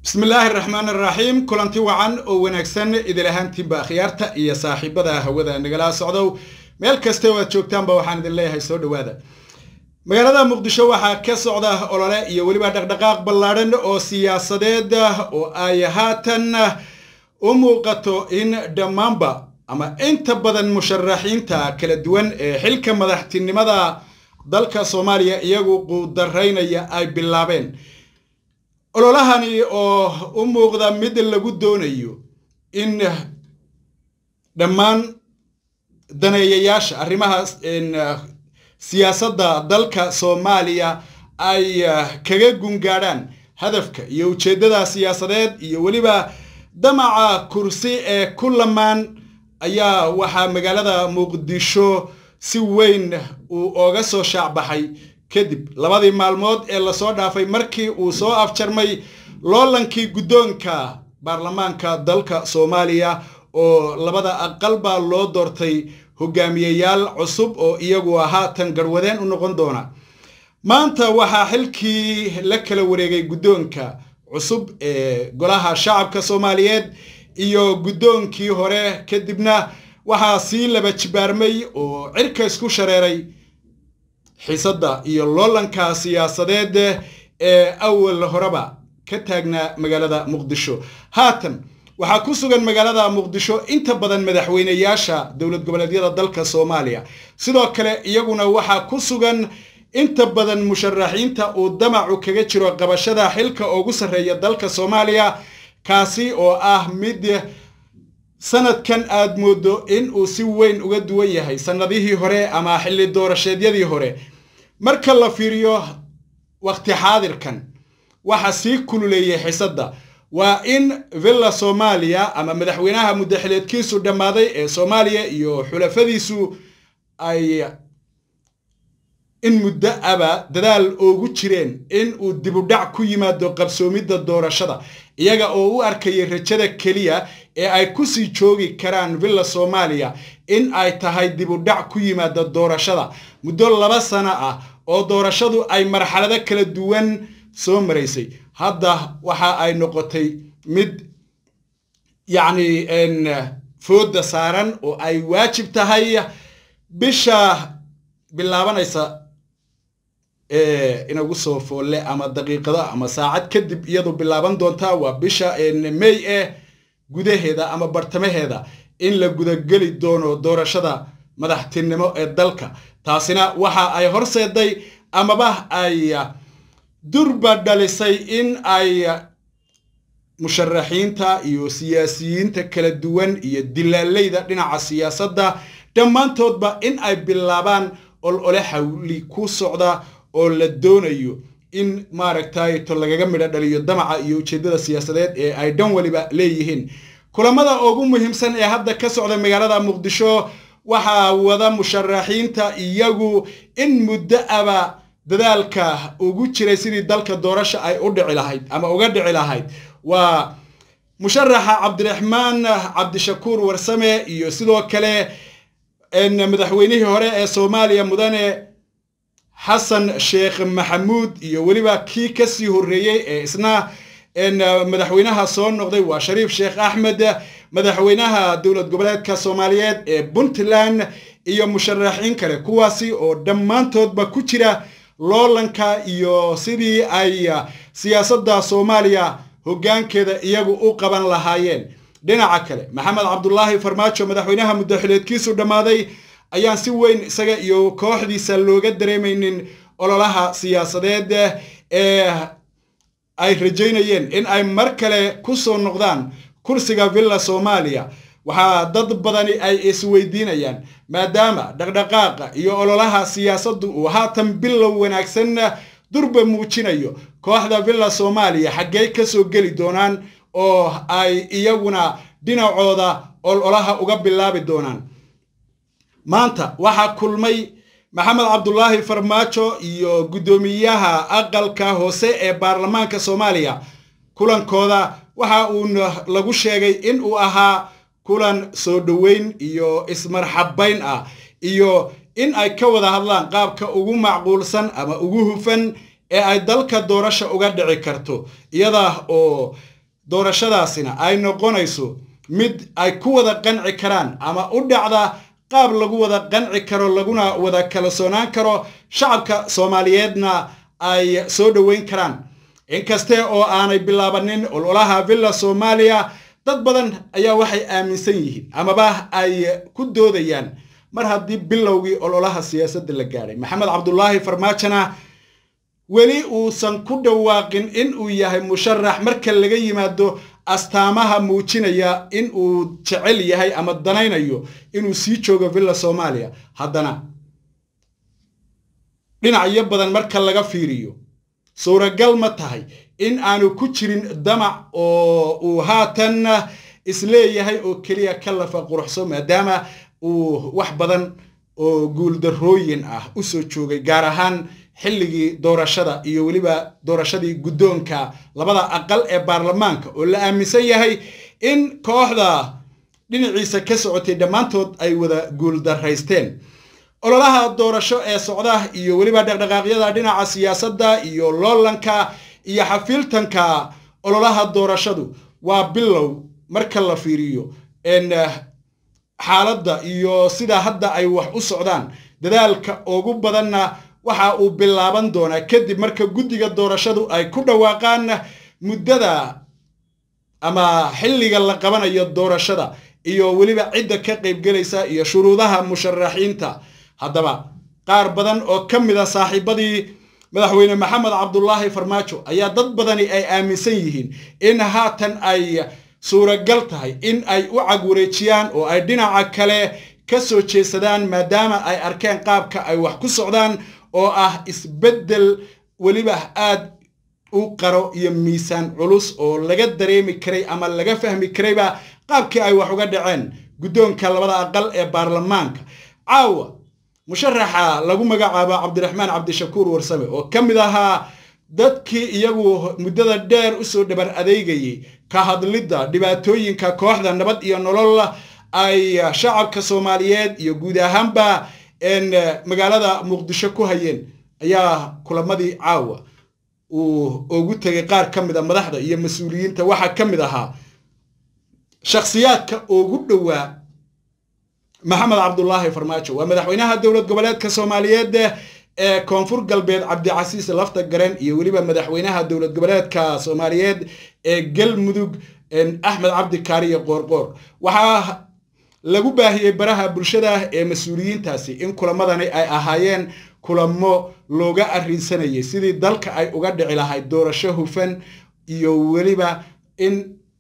بسم الله الرحمن الرحيم كلنتي وعن ونكسن إذا لهانتي بأخيارتا إيا صاحبدا هودا نقلا سعودو ميل كاستيوة جوكتان باوحان دي الله هيسود وادا مقالada muqdisho waxa ka socda olole iyo waliba dhaqdhaqaaq ballaaran oo siyaasadeed oo ay haatan u muuqato in dhamaanba ama inta badan musharaxiinta kala duwan ee xilka madaxtinimada dalka Soomaaliya iyagu quudaraynaya ay bilaabeen ololahani oo u muuqda mid lagu doonayo in dhamaan daneeyayaasha arrimahaas siyaasadda dalka Soomaaliya ay kaga gungaadhaan hadafka iyo ujeedada siyaasadeed iyo waliba damaca kursi ee kullamaan ayaa waxa magaalada Muqdisho si weyn uga soo shacbaxay kadib labadii maalmood ee la soo dhaafay markii uu soo afjarmay loolankii guddoonka baarlamaanka dalka Soomaaliya oo labada aqalba loo doortay hogaamiyayaal cusub oo iyagu haatan garwadeen u noqon doona maanta waxa xilkii la kala wareegay guddoonka cusub ee golaha shacabka Soomaaliyeed iyo guddoonkii hore kadibna waxa si laba jibaarmay oo cirka isku shareeray xiisada iyo loolanka siyaasadeed ee awal horeba ka taagna magaalada Muqdisho haatan waxa ku sugan magaalada Muqdisho inta badan madaxweynayaasha dawlad goboleedyada dalka Soomaaliya sidoo kale iyaguna waxa ku sugan inta badan musharaxiinta oo damacu kaga jiro qabashada xilka ugu sareeya dalka Soomaaliya kaasi oo mid sanadkan aad moodo in uu si weyn uga duwan yahay sanadihii hore ama xilli doorasheedyadii hore marka la fiiriyo waqti xaadirkan waxa si kululeeyay xiisada waa in villa Soomaaliya ama madaxweynaha muddaxileedkiisu dhamaaday ee Soomaaliya iyo xulafadiisu ay in muddo dadaal ugu jireen in uu dib u dhac ku yimaado qabsoomidda doorashada iyaga oo u arkay rajada kaliya ee ay ku sii joogi karaan villa Soomaaliya in ay tahay dib u dhac ku yimaado doorashada muddo 2 sano oo doorashadu ay marxalado kala duwan soo mareysay hadda waxa ay noqotay mid fooda saaran oo ay waajib tahay bisha bilaabanaysa inagu soo foole ama daqiiqado ama saacad kadib iyadoo bilaaban doonta waa bisha May gudaheeda ama bartamaheeda in la gudageli doono doorashada madaxtinimo ee dalka taasina waxa ay horseeday amaba ay durba dhalisay in ay musharaxiinta iyo siyaasiyiinta kala duwan iyo dilaaleyda dhinaca siyaasadda dhammaantoodba in ay bilaabaan olole xawli ku socda oo la doonayo in maaragtay to lagaga midho dhaliyo damaca iyo ujeedada siyaasadeed ee ay dhan waliba leeyihiin kulamada ugu muhiimsan ee hadda ka socda magaalada Muqdisho waxa wada musharaxiinta iyagu in muddo dadaalka ugu jiray sidii dalka doorasho ay u dhici lahayd ama uga dhici lahayd waa musharaxa Cabdiraxmaan Cabdishakuur Warsame iyo sidoo kale madaxweynihii hore ee Soomaaliya mudane Xasan Sheekh Maxamuud iyo waliba kii ka sii horeeyay ee isna madaxweynaha soo noqday waa Shariif Sheekh Axmed madaxweynaha dawlad goboleedka Soomaaliyeed ee Puntland iyo musharaxiin kale kuwaasi oo dhammaantoodba ku jira loolanka iyo sidii ay siyaasadda Soomaaliya hoggaankeeda iyagu u qaban lahaayeen dhinaca kale Maxamed Cabdullaahi Farmaajo madaxweynaha muddaxileedkiisu dhamaaday ayaan si weyn isaga iyo kooxdiisa looga dareemaynin ololaha siyaasadeed ee ay rajaynayeen in ay mar kale ku soo noqdaan kursiga villa Soomaaliya waxa dad badani ay isweydiinayaan maadaama dhaqdhaqaaqa iyo ololaha siyaasaddu uu haatan bilow wanaagsan durba muujinayo kooxda villa Soomaaliya xaggee ka soo gali doonaan oo ay iyaguna dhinacooda ololaha uga bilaabi doonaan maanta waxa kulmay Maxamed Cabdullaahi Farmaajo iyo guddoomiyaha aqalka hoose ee baarlamaanka Soomaaliya kulankooda waxa uu lagu sheegay in uu ahaa kulan soo dhaweyn iyo ismarxabayn iyo in ay ka wada hadlaan qaabka ugu macquulsan ama ugu hufan ee ay dalka doorasho uga dhici karto iyada oo doorashadaasina ay noqonayso mid ay ku wada qanci karaan ama u dhacda qaab lagu wada qanci karo laguna wada kala soonaan karo shacabka Soomaaliyeedna ay soo dhaweyn karaan inkaste oo aanay bilaabanin ololaha Villa Soomaaliya dad badan ayaa waxay aaminsan yihiin amaba ay ku doodayaan mar haddii bilowgii ololaha siyaasadda la gaaray Maxamed Cabdullaahi Farmaajona weli uusan ku dhawaaqin in uu yahay musharax marka laga yimaado astaamaha muujinaya in uu jecel yahay ama danaynayo inuu sii joogo Villa Soomaaliya haddana dhinacyo badan marka laga fiiriyo suuragal ma tahay in aanu ku jirin damac oo uu haatan isleeyahay oo kaliya kalafa quruxso maadaama uu wax badan oo guuldarrooyin ah u soo joogay gaar ahaan xilligii doorashada iyo waliba doorashadii guddoonka labada aqal ee baarlamaanka oo la aaminsan yahay in kooxda dhinaciisa ka socotay dhammaantood ay wada guuldarraysteen ololaha doorasho ee socda iyo waliba dhaqdhaqaaqyada dhinaca siyaasadda iyo loolanka iyo xafiiltanka ololaha doorashadu waa bilow marka la fiiriyo xaaladda iyo sida hadda ay wax u socdaan dadaalka ugu badanna waxa uu bilaaban doonaa kadib marka guddiga doorashadu ay ku dhawaaqaan muddada ama xilliga la qabanayo doorashada iyo waliba cidda ka qayb galaysa iyo shuruudaha musharaxiinta haddaba qaar badan oo ka mid ah saaxiibadii madaxweyne Maxamed Cabdullaahi Farmaajo ayaa dad badani ay aaminsan yihiin in haatan ay suuragal tahay in ay u cagwareejiyaan oo ay dhinaca kale ka soo jeesadaan maadaama ay arkeen qaabka ay wax ku socdaan oo ah isbeddel waliba aad u qaro iyo miisaan culus oo laga dareemi karay ama laga fahmi karayba qaabkii ay wax uga dhaceen guddoonka labada aqal ee baarlamaanka caawa musharaxa lagu magacaabo Cabdiraxmaan Cabdishakuur Warsame oo kamid ahaa dadkii iyagu muddada dheer u soo dhabar adeegayay ka hadlidda dhibaatooyinka kooxda nabad iyo nolol ay shacabka Soomaaliyeed iyo guud ahaanba magaalada Muqdisho ku hayeen ayaa kulamadii caawa uu ugu tagay qaar ka mid ah madaxda iyo mas'uuliyiinta waxa ka mid ahaa shakhsiyaadka ugu dhawaa Maxamed Cabdullaahi Farmaajo waa madaxweynaha dowlad goboleedka Soomaaliyeed ee Koonfur Galbeed Cabdicasiis Lafta Gareen iyo waliba madaxweynaha dowlad goboleedka Soomaaliyeed ee Galmudug Axmed Cabdi Kaariye Qoorqoor waxa lagu baahiyay baraha bulshada ee mas'uuliyiintaasi in kulamadani ay ahaayeen kulamo looga arrinsanayay sidii dalka ay uga dhici lahayd doorasho hufan iyo waliba in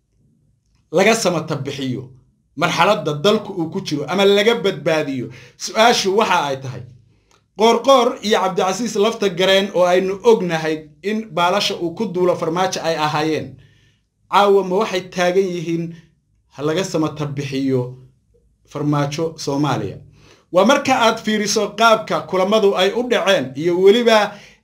laga samata bixiyo marxaladda dalku uu ku jiro ama laga badbaadiyo su'aashu waxa ay tahay Qoorqoor iyo Cabdicasiis Lafta Gareen oo aynu ognahay in baalasha uu ku duulo Farmaajo ay ahaayeen caawa ma waxay taagan yihiin laga samata bixiyo Farmaajo Soomaaliya waa marka aad fiiriso qaabka kulamadu ay u dhaceen iyo waliba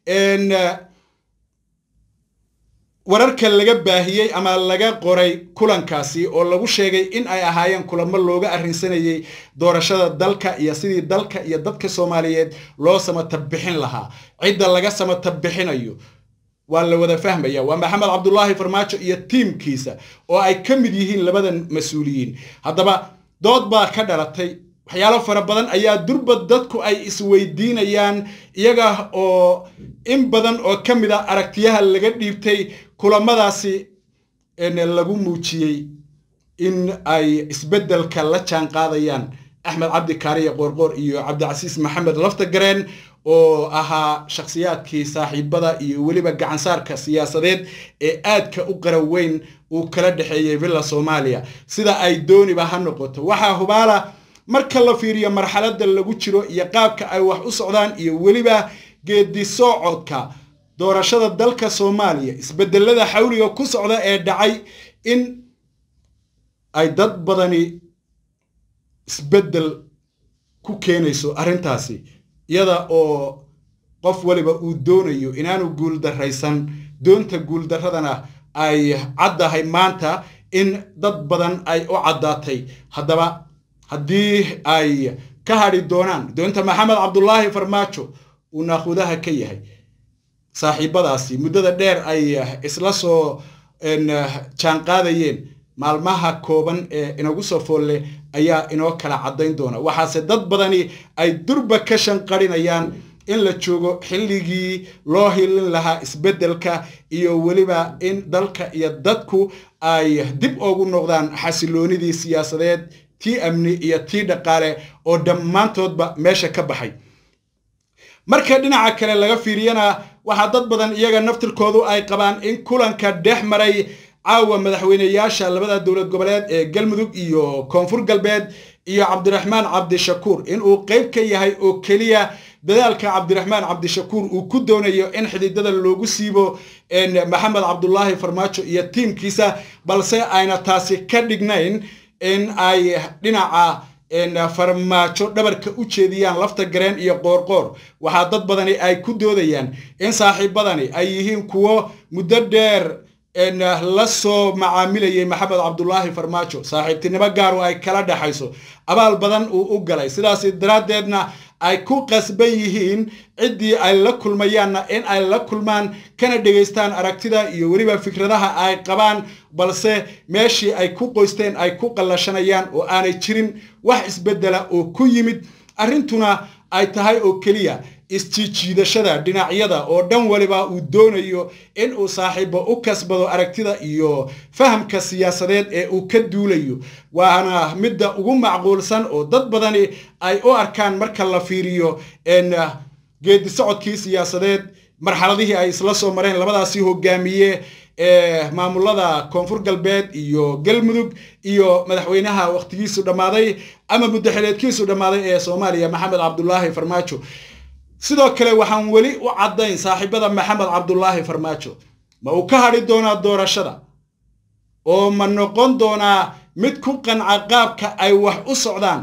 wararka laga baahiyay ama laga qoray kulankaasi oo lagu sheegay in ay ahaayeen kulamo looga arrinsanayay doorashada dalka iyo sidii dalka iyo dadka Soomaaliyeed loo samata bixin lahaa cidda laga samata bixinayo waa la wada fahmaya waa Maxamed Cabdullaahi Farmaajo iyo tiimkiisa oo ay ka mid yihiin labadan mas'uuliyiin haddaba dood baa ka dhalatay waxyaalo fara badan ayaa durba dadku ay isweydiinayaan iyaga oo in badan oo ka mid ah aragtiyaha laga dhiibtay kulamadaasi lagu muujiyay in ay isbeddelka la jaan qaadayaan Axmed Cabdi Kaariye Qoorqoor iyo Cabdicasiis Maxamed Lafta Gareen oo ahaa shakhsiyaadkii saaxiibada iyo waliba gacansaarka siyaasadeed ee aadka u qaraweyn uu kala dhaxeeyay Villa Soomaaliya sida ay dooniba ha noqoto waxa hubaala marka la fiiriyo marxaladda lagu jiro iyo qaabka ay wax u socdaan iyo waliba geedi socodka doorashada dalka Soomaaliya isbedelada xawliga ku socda ee dhacay in ay dad badani isbedel ku keenayso arrintaasi iyada oo qof waliba uu doonayo inaanu guul darraysan doonta guul darradana ay caddahay maanta in dad badan ay u caddaatay haddaba haddii ay ka hadhi doonaan doonta Maxamed Cabdullaahi Farmaajo uu naaqudaha ka yahay saaxiibadaasi muddada dheer ay isla soo jaan qaadayeen maalmaha kooban ee inagu soo foolle ayaa inoo kala cadayn doona waxaase dad badani ay durba ka shanqarinayaan in la joogo xilligii loo hilin lahaa isbeddelka iyo weliba in dalka iyo dadku ay dib ugu noqdaan xasiloonidii siyaasadeed tii amni iyo tii dhaqaale oo dhammaantoodba meesha ka baxay marka dhinaca kale laga fiiriyana waxa dad badan iyaga naftirkoodu ay qabaan in kulanka dhex maray caawa madaxweynayaasha labada dowlad goboleed ee Galmudug iyo Koonfur Galbeed iyo Cabdiraxmaan Cabdishakuur in uu qayb ka yahay oo kaliya dadaalka Cabdiraxmaan Cabdishakuur uu ku doonayo in xididada loogu siibo Maxamed Cabdullaahi Farmaajo iyo tiimkiisa balse ayna taasi ka dhignayn in ay dhinaca farmaajo dhabarka u jeediyaan lafta gareen iyo qoorqoor waxa dad badani ay ku doodayaan in saaxiibadani ay yihiin kuwo muddo dheer la soo macaamilayay Maxamed Cabdullaahi Farmaajo saaxiibtinimo gaar oo ay kala dhaxayso abaal badan uu u galay sidaas daraadeedna ay ku qasban yihiin cidii ay la kulmayaanna in ay la kulmaan kana dhageystaan aragtida iyo weliba fikradaha ay qabaan balse meeshii ay ku qoysteen ay ku qallashanayaan oo aanay jirin wax isbedela oo ku yimid arrintuna ay tahay oo kaliya isjiidashada dhinacyada oo dhan waliba uu doonayo in uu saaxiibo u kasbado aragtida iyo fahamka siyaasadeed ee uu ka duulayo waana midda ugu macquulsan oo dad badani ay u arkaan marka la fiiriyo geedi socodkii siyaasadeed marxaladihii ay isla soo mareen labadaasi hogaamiye maamulada Koonfur Galbeed iyo Galmudug iyo madaxweynaha waqtigiisu dhamaaday ama muddaxileedkiisu dhamaaday ee Soomaaliya Maxamed Cabdullaahi Farmaajo sidoo kale waxaan weli u cadayn saaxiibada Maxamed Cabdullaahi Farmaajo ma uu ka hadhi doonaa doorashada oo ma noqon doonaa mid ku qanca qaabka ay wax u socdaan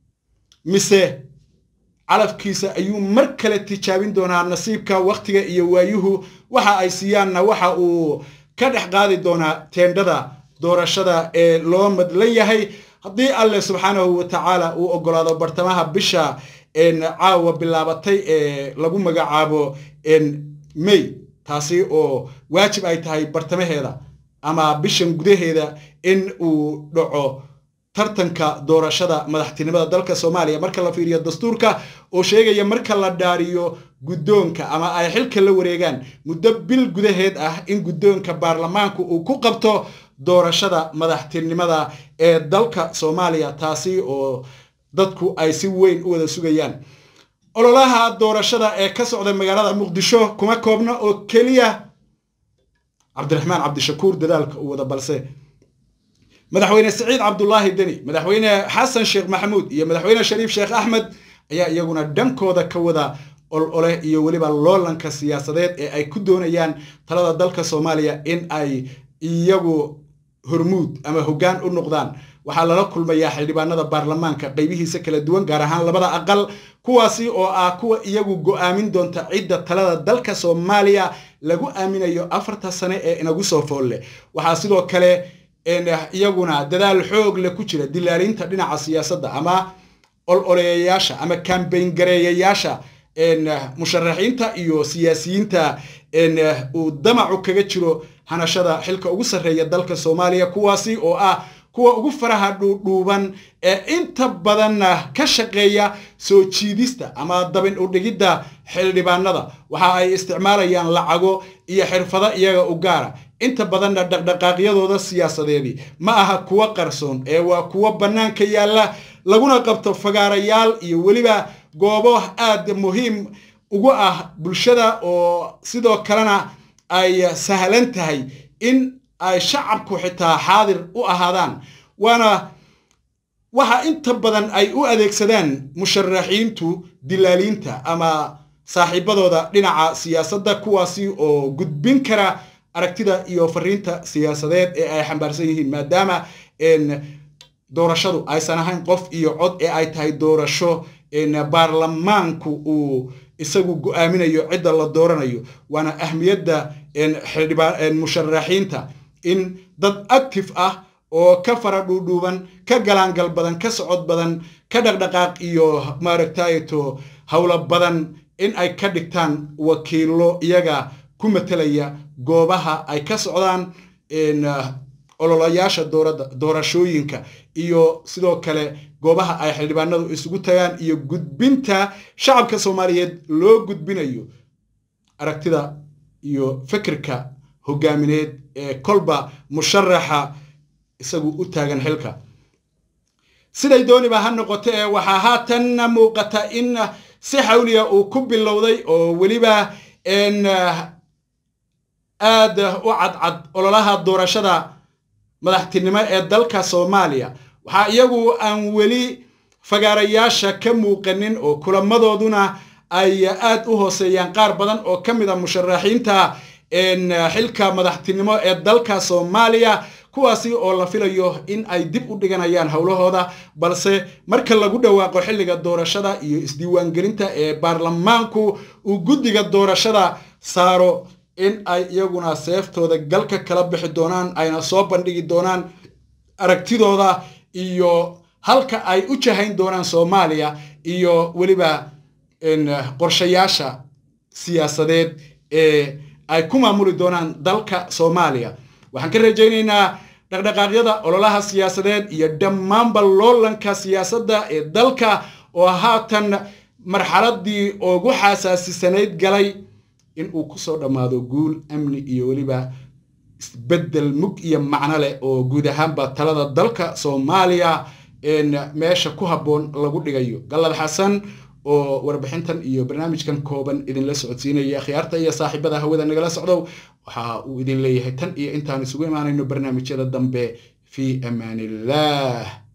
mise calafkiisa ayuu mar kale tijaabin doonaa nasiibka waqtiga iyo waayuhu waxa ay siyaanna waxa uu ka dhex qaadi doonaa teendhada doorashada ee loo madlan yahay haddii alle subxaanahu wa tacaala uu ogolaado bartamaha bisha caawa bilaabatay ee lagu magacaabo May taasi oo waajib ay tahay bartamaheeda ama bishan gudaheeda in uu dhaco tartanka doorashada madaxtinimada dalka Soomaaliya marka la fiiriyo dastuurka oo sheegaya marka la dhaariyo guddoonka ama ay xilka la wareegaan muddo bil gudaheed ah in guddoonka baarlamaanku uu ku qabto doorashada madaxtinimada ee dalka Soomaaliya taasi oo dadku ay si weyn u wada sugayaan ololaha doorashada ee ka socda magaalada Muqdisho kuma koobna oo kaliya Cabdiraxmaan Cabdishakuur dadaalka uu wada balse madaxweyne Saciid Cabdullaahi Deni madaxweyne Xasan Sheekh Maxamuud iyo madaxweyne Shariif Sheekh Axmed ayaa iyaguna dhankooda ka wada olole iyo waliba loolanka siyaasadeed ee ay ku doonayaan talada dalka Soomaaliya in ay iyagu hormuud ama hoggaan u noqdaan waxaa lala kulmayaa xildhibaanada baarlamaanka qaybihiisa kala duwan gaar ahaan labada aqal kuwaasi oo ah kuwa iyagu go'aamin doonta cidda talada dalka Soomaaliya lagu aaminayo 4 sano ee inagu soo foolle waxaa sidoo kale iyaguna dadaal xoog leh ku jira dilaalinta dhinaca siyaasadda ama ololeyaasha ama campaign gareeyayaasha musharaxiinta iyo siyaasiyiinta uu damacu kaga jiro hanashada xilka ugu sareeya dalka Soomaaliya kuwaasi oo ah kuwa ugu faraha dhuuban ee inta badan ka shaqeeya soo jiidista ama dabin u dhigida xildhibaanada waxa ay isticmaalayaan lacago iyo xirfado iyaga u gaara inta badan dhaqdhaqaaqyadooda siyaasadeedii ma aha kuwa qarsoon ee waa kuwa banaanka yaala laguna qabto fagaarayaal iyo waliba goobo aad muhiim ugu ah bulshada oo sidoo kalena ay sahlan tahay in ay shacabku xitaa xaadir u ahaadaan waxa inta badan ay u adeegsadaan musharaxiintu dilaaliinta ama saaxiibadooda dhinaca siyaasadda kuwaasi oo gudbin kara aragtida iyo fariinta siyaasadeed ee ay xambaarsan yihiin maadaama doorashadu aysan ahayn qof iyo cod ee ay tahay doorasho baarlamaanku uu isagu go'aaminayo cidda la dooranayo waana ahmiyadda musharaxiinta in dad active ah oo ka fara dhuudhuuban ka galaangal badan ka socod badan ka dhaqdhaqaaq iyo maaragtayto hawlo badan in ay ka dhigtaan wakiilo iyaga ku metelaya goobaha ay ka socdaan ololayaasha doorashooyinka iyo sidoo kale goobaha ay xildhibaanadu isugu tagaan iyo gudbinta shacabka Soomaaliyeed loo gudbinayo aragtida iyo fikirka hogaamineed ee kolba musharaxa isagu u taagan xilka siday dooniba ha noqotee waxa haatan muuqata in si xawliya uu ku bilowday oo waliba aad u cadcad ololaha doorashada madaxtinimo ee dalka Soomaaliya waxa iyagu aan wali fagaarayaasha ka muuqanin oo kulamadooduna ay aad u hooseeyaan qaar badan oo kamid ah musharaxiinta xilka madaxtinimo ee dalka Soomaaliya kuwaasi oo la filayo in ay dib u dhiganayaan hawlahooda balse marka lagu dhawaaqo xilliga doorashada iyo isdiiwaangelinta ee baarlamaanku uu guddiga doorashada saaro in ay iyaguna seeftooda galka kala bixi doonaan ayna soo bandhigi doonaan aragtidooda iyo halka ay u jahayn doonaan Soomaaliya iyo waliba qorshayaasha siyaasadeed ee ay ku maamuli doonaan dalka Soomaaliya waxaan ka rajaynaynaa dhaqdhaqaaqyada ololaha siyaasadeed iyo dhammaanba loolanka siyaasadda ee dalka oo haatan marxaladii ugu xasaasisanayd galay in uu ku soo dhamaado guul amni iyo waliba isbedel mug iyo macno leh oo guud ahaanba talada dalka Soomaaliya meesha ku haboon lagu dhigayo Galad Xasan oo warbixintan iyo barnaamijkan kooban idin la socodsiinaya khiyaarta iyo saaxiibada hawada nagala socdo waxa uu idin leeyahay tan iyo intaan isugu imaanayno barnaamijyada dambe fi amaanillah